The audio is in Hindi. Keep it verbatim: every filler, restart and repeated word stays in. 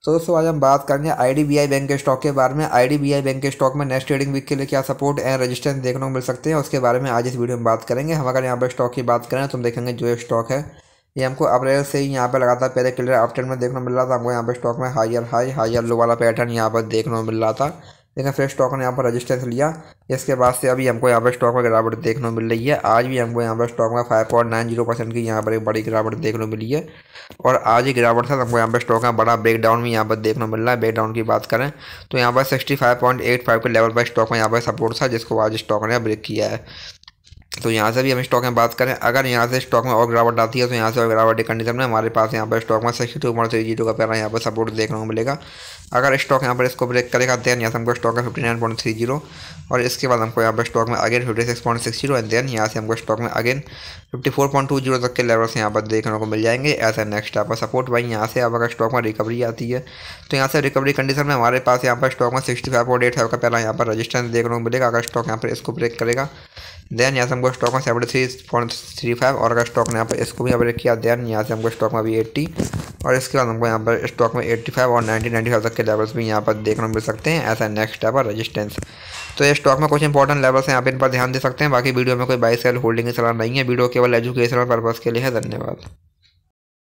तो दोस्तों आज हम बात करेंगे आईडीबीआई बैंक के स्टॉक के बारे में। आईडीबीआई बैंक के स्टॉक में नेक्स्ट ट्रेडिंग वीक के लिए क्या सपोर्ट एंड रेजिस्टेंस देखने को मिल सकते हैं, उसके बारे में आज इस वीडियो में बात करेंगे। हम अगर यहाँ पर स्टॉक की बात करें तो हम देखेंगे जो ये स्टॉक है ये हमको अप्रैल से ही यहाँ पर लगातार पहले क्लियर अपट्रेंड में देखने को मिल रहा था। हमको यहाँ पर स्टॉक में हायर हाई हायर लो वाला पैटर्न यहाँ पर देखने को मिल रहा था, लेकिन फिर स्टॉक ने यहाँ पर रजिस्टेंस लिया। इसके बाद से अभी हमको यहाँ पर स्टॉक में गिरावट देखने को मिल रही है। आज भी हमको यहाँ पर स्टॉक में five point nine zero percent की यहाँ पर एक बड़ी गिरावट देखने को मिली है। और आज ही गिरावट था हमको यहाँ पर स्टॉक में बड़ा ब्रेकडाउन भी यहाँ पर देखने को मिल रहा है। ब्रेकडाउन की बात करें तो यहाँ पर sixty five point eight five के लेवल पर स्टॉक में यहाँ पर सपोर्ट था, जिसको आज स्टॉक ने ब्रेक किया है। तो यहाँ से भी हम स्टॉक में बात करें, अगर यहाँ से स्टॉक में और गिरावट आती है तो यहाँ से और गिरावट की कंडीशन में हमारे पास यहाँ पर स्टॉक में sixty two point three zero का पहला यहाँ पर सपोर्ट देखने को मिलेगा। अगर स्टॉक यहाँ पर इसको ब्रेक करेगा देन यहाँ से हमको स्टॉक में fifty nine point three zero और इसके बाद हमको यहाँ पर स्टॉक में again fifty six point six zero and then यहाँ से हमको स्टॉक में again fifty four point two zero तक के लेवल्स यहाँ पर देखने को मिल जाएंगे ऐसा नेक्स्ट यहाँ पर सपोर्ट। भाई यहाँ से अब अगर स्टॉक में रिकवरी आती है तो यहाँ से रिकवरी कंडीशन में हमारे पास यहाँ पर स्टॉक में sixty five point eight five का पहला यहाँ पर रजिस्टेंस देखने को मिलेगा। अगर स्टॉक यहाँ पर इसको ब्रेक करेगा देन यहाँ से हमको स्टॉक में seventy three point three five और अगर स्टॉक ने यहाँ पर इसको भी ब्रेक किया देन यहाँ से हमको स्टॉक में अभी एट्टी और इसके बाद हमको यहाँ पर स्टॉक में एट्टी फाइव और नाइन्टी नाइन्टी फाइव तक के लेवल्स भी यहाँ पर देखने को मिल सकते हैं ऐसा नेक्स्ट यहाँ पर रजिस्टेंस। तो ये स्टॉक में कुछ इंपॉर्टेंट लेवल्स हैं, आप इन पर ध्यान दे सकते हैं। बाकी वीडियो में कोई बाई सेल होल्डिंग की सलाह नहीं है, वीडियो केवल एजुकेशनल पर्पज़ के लिए है। धन्यवाद।